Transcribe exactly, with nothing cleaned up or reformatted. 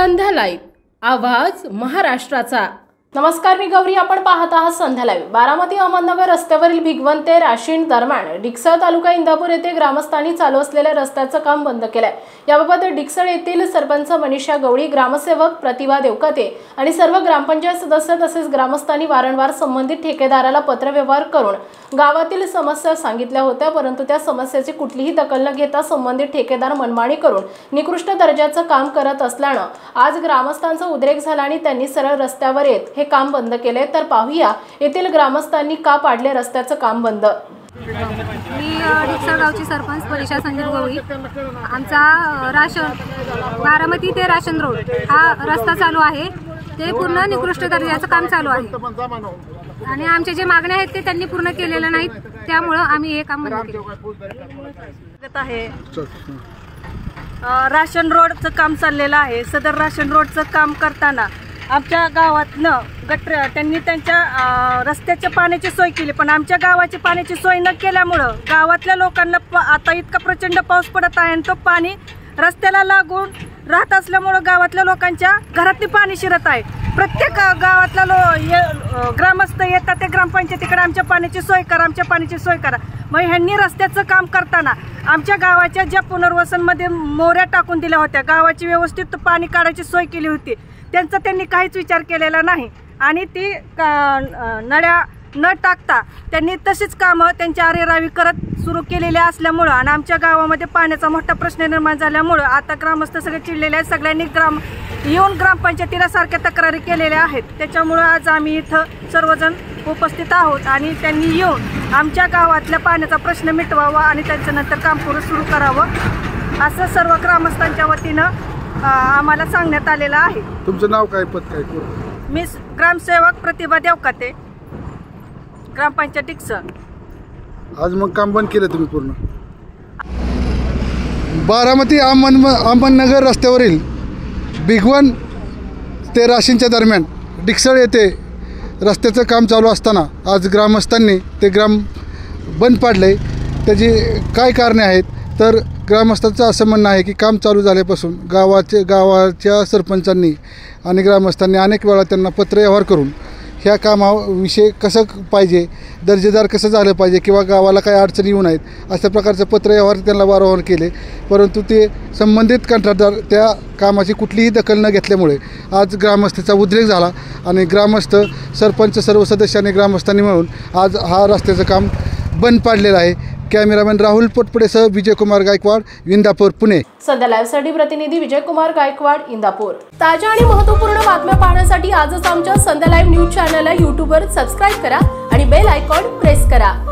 संध्या live, आवाज महाराष्ट्राचा। नमस्कार, मी गौरी, आपण पाहत आहात संध्या लाईव्ह। बारामती अहमदनगर रस्त्यावरील भिगवण ते राशीन दरम्यान डिकसळ तालुका इंदापूर येथे ग्रामस्थांनी चालू असलेल्या रस्त्याचं काम बंद केलंय। याबाबत डिकसळ येथील सरपंच मनीषा गवळी, ग्रामसेवक प्रतिभा देवकाते आणि सर्व ग्रामपंचायत सदस्य तसेच ग्रामस्थांनी वारंवार संबंधित ठेकेदाराला पत्रव्यवहार करून गावातील समस्या सांगितल्या होत्या, परंतु त्या समस्येची कुठलीही दखल न घेता संबंधित ठेकेदार मनमानी करून निकृष्ट दर्जाचं काम करत असल्यानं आज ग्रामस्थांचा उद्रेक झाला आणि त्यांनी सरळ रस्त्यावर येत हे काम बंद केले। तर पाहूया येथील ग्रामस्थांनी का पाडले रस्त्याचं काम बंद। मी डिकसळ गावची सरपंच मनीषा संजय गवळी। आमचा राशन बारामती ते राशन रोड हा रस्ता चालू आहे, ते पूर्ण निकृष्ट दर्जाचं काम चालू आहे आणि आमचे जे मागण्या आहेत ते त्यांनी पूर्ण केलेलं नाहीत, त्यामुळे आम्ही हे काम बंद केलं आहे। राशन रोडचं काम चाललेलं आहे। सदर राशन रोडचं काम करताना आमच्या गावातनं गटर त्यांनी त्यांच्या रस्त्याच्या पाण्याची सोय केली, पण आमच्या गावाची पाण्याची सोय न केल्यामुळं गावातल्या लोकांना आता इतका प्रचंड पाऊस पडत आहे आणि तो पाणी रस्त्याला लागून राहत असल्यामुळं गावातल्या लोकांच्या घरातली पाणी शिरत आहे। प्रत्येक गावातला लो ग्रामस्थ येतात ते ग्रामपंचायतीकडे आमच्या पाण्याची सोय करा, आमच्या पाण्याची सोय करा। मग ह्यांनी रस्त्याचं काम करताना आमच्या गावाच्या ज्या पुनर्वसनमध्ये मोऱ्या टाकून दिल्या होत्या, गावाची व्यवस्थित पाणी काढायची सोय केली होती, त्यांचा त्यांनी काहीच विचार केलेला नाही आणि ती नळ्या न टाकता त्यांनी तशीच कामं त्यांच्या आरेरावी करत सुरू केलेले असल्यामुळं आणि आमच्या गावामध्ये पाण्याचा मोठा प्रश्न निर्माण झाल्यामुळं आता ग्रामस्थ सगळे चिडलेले आहेत। सगळ्यांनी ग्राम येऊन ग्रामपंचायतीला सारख्या तक्रारी केलेल्या आहेत, त्याच्यामुळं आज आम्ही इथं सर्वजण उपस्थित आहोत आणि त्यांनी येऊन आमच्या गावातल्या पाण्याचा प्रश्न मिटवावा आणि त्याच्यानंतर काम पुढे सुरू करावं असं सर्व ग्रामस्थांच्या वतीनं आम्हाला सांगण्यात आलेलं आहे। तुमचं नाव काय, पद काय? मी ग्रामसेवक प्रतिभा देवकाते, ग्रामपंचायत डिकसळ। आज मग काम बंद केलं तुम्ही पूर्ण? बारामती अहमद अहमदनगर रस्त्यावरील भिगवण ते राशीनच्या दरम्यान डिकसळ येथे रस्त्याचं काम चालू असताना आज ग्रामस्थांनी ते ग्राम बंद पाडले। त्याची काय कारणे आहेत तर ग्रामस्थांचं असं म्हणणं आहे की काम चालू झाल्यापासून गावाचे गावाच्या सरपंचांनी आणि ग्रामस्थांनी अनेक वेळा त्यांना पत्रव्यवहार करून ह्या कामाविषयी कसं पाहिजे, दर्जेदार कसं झालं पाहिजे किंवा गावाला काही अडचणी येऊ नयेत अशा प्रकारचं पत्रव्यवहार त्यांना वारंवार केले, परंतु ते संबंधित कंत्राटदार त्या कामाची कुठलीही दखल न घेतल्यामुळे आज ग्रामस्थांचा उद्रेक झाला आणि ग्रामस्थ सरपंच सर्व सदस्यांनी ग्रामस्थांनी मिळून आज हा रस्त्याचं काम बंद पाडलेलं आहे। कॅमेरामॅन राहुल पोटपडेसह विजयकुमार गायकवाड, इंदापूर, पुणे। संध्या लाईव्हसाठी प्रतिनिधी विजयकुमार गायकवाड, इंदापूर। ताज्या आणि महत्त्वपूर्ण बातम्या पाहण्यासाठी आजच आमच्या संध्या लाईव्ह न्यूज चॅनलला यूट्यूबवर सबस्क्राईब करा आणि बेल आयकॉन प्रेस करा।